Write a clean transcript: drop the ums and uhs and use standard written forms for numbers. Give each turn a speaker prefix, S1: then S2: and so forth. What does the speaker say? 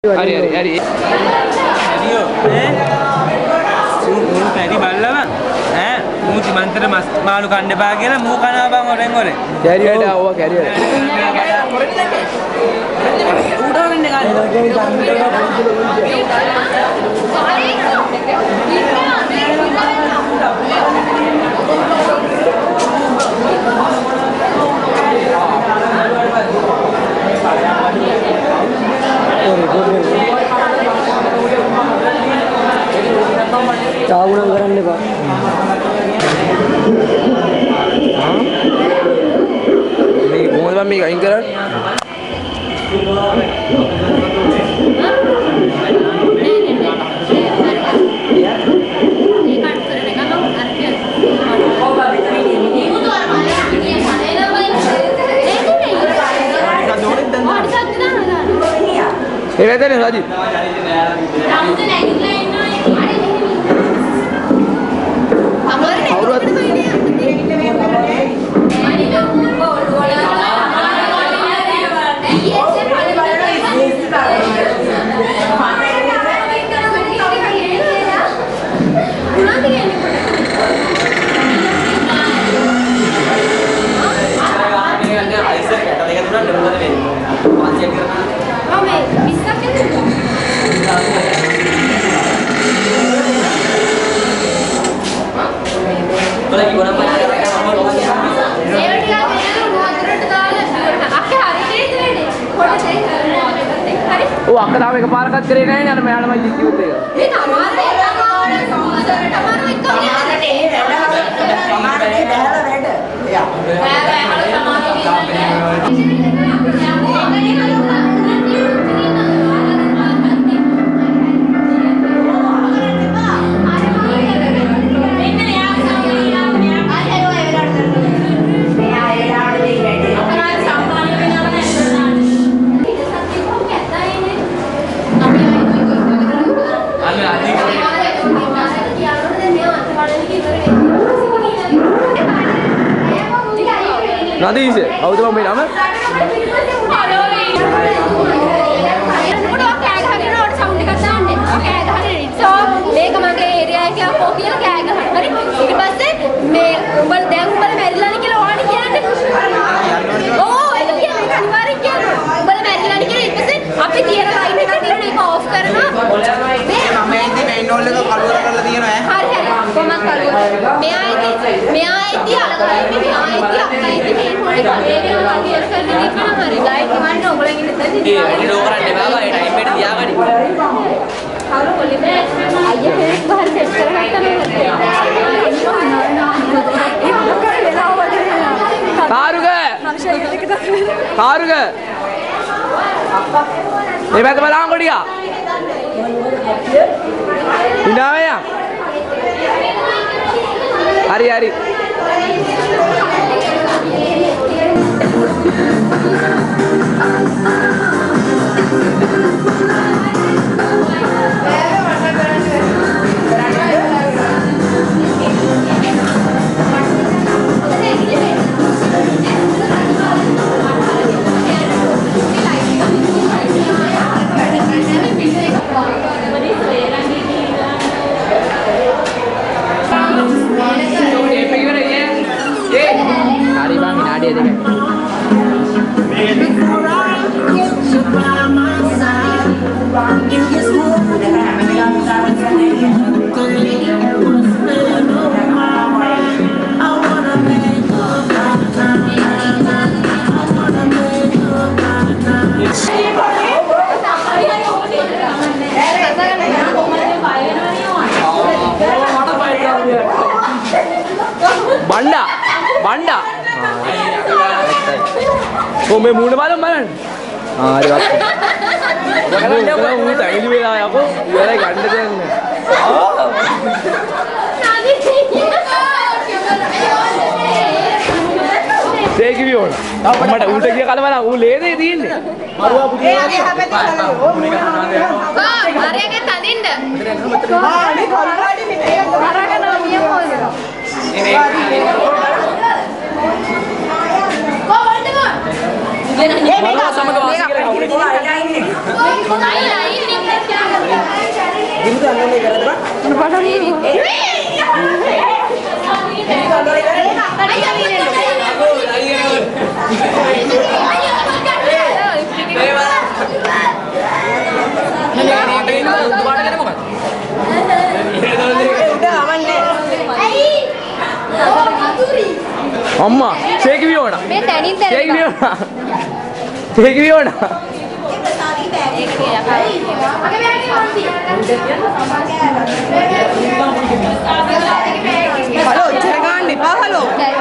S1: හරි හරි හරි. හරියෝ උන් පැරි බල්ලම මූති මන්තර මස් මාළු කන්න එපා කියලා මූ කනවා බං ඔරෙන් ඔරේ.
S2: කැරියට ආවා කැරියට.
S1: උඩ වෙන්න ගන්න.
S2: चावुणं करන්න එපා.
S1: මේ කොහොමද මම මේක අයින් කරන්නේ?
S2: ඒ වැදනේ රජි.
S1: ඔව් අක්ක තාම එකපාරකට කරේ නැහැ නේ අර මෙයාලමයි කිව්වොත් ඒක.
S3: මේ තමාර
S2: නදීස අවුද මේ නම
S3: මේක මගේ ඒරියා එකේ අපෝ කියලා කෑ ගහනවා. හරි. ඊට පස්සේ මේ උඹ දැන් උඹලා මැරිලානේ කියලා ඕනි කියන්නේ. ඕ ඒක කියන්නේ අනිවාර්යෙන් කියන්නේ. උඹලා මැරිලානේ කියලා ඊට පස්සේ අපි තියන ලයින් එක තියෙන එක ඕෆ් කරනවා. මේ
S1: මම එන්නේ මේන් නෝල් එක කලවර කරලා තියෙනවා ඈ.
S3: හරි හරි. කොහොමද කලවර? මෙයා ඉති අලගලයි මෙයා ඉති අක්කා ඉති මේන් නෝල් එක ඒරියා වගේ කරගෙන ඉන්නවා හරි. ලයිට් ගන්න ඔයගොල්ලන් ඉන්න තැන
S1: ඒ වැඩි නෝ කරන්න එපා බා. ඒ ටයිම් එකට තියාගන්න.
S3: කවුරු කොල්ලේ අයියා හේස් බහර සෙට් කරගත්තා
S2: කාරුග කාරුග මේ පැත්ත බලන්න කොටියා ඉඳාවය හරි හරි बंडा बंडा वो मैं मुंह मालूम बनन हां अरे बात वो टाइम भी आया को ये रे गंडे दे देख भी हो मट उल्टे किया काल वाला वो ले दे दीन मरुआ पुटी
S3: मारे के तदिंड हां नी खरगाडी मिटे खरगा ना नियम हो गया को बोलते को ये नहीं समझ वासी के
S2: अम्मा शेक भी होना
S3: मैं तैनीन तेरे
S2: शेक भी होना शेक भी होना
S4: हेलो जगह निपा हेलो